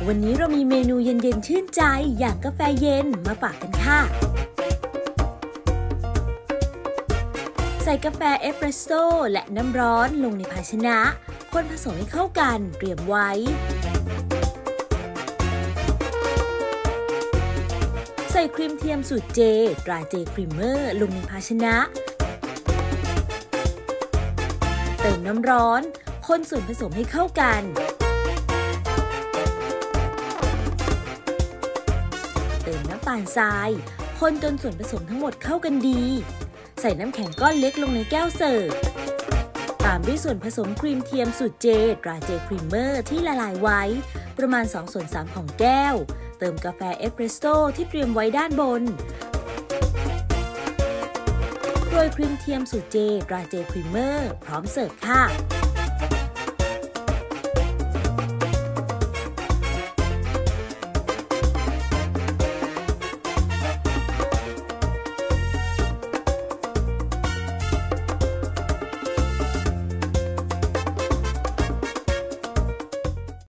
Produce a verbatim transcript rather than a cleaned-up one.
วันนี้เรามีเมนูเย็นๆชื่นใจอย่างกาแฟเย็นมาฝากกันค่ะใส่กาแฟเอสเปรสโซ่และน้ำร้อนลงในภาชนะคนผสมให้เข้ากันเตรียมไว้ใส่ครีมเทียมสูตรเจตราเจครีมเมอร์ลงในภาชนะเติมน้ำร้อนคนส่วนผสมให้เข้ากันเติมน้ำตาลทรายคนจนส่วนผสมทั้งหมดเข้ากันดีใส่น้ำแข็งก้อนเล็กลงในแก้วเสิร์ฟตามด้วยส่วนผสมครีมเทียมสูตรเจตราเจครีมเมอร์ที่ละลายไว้ประมาณสองส่วนสามของแก้วเติมกาแฟเอสเปรสโซ่ที่เตรียมไว้ด้านบนโรยครีมเทียมสูตรเจตราเจครีมเมอร์พร้อมเสิร์ฟค่ะ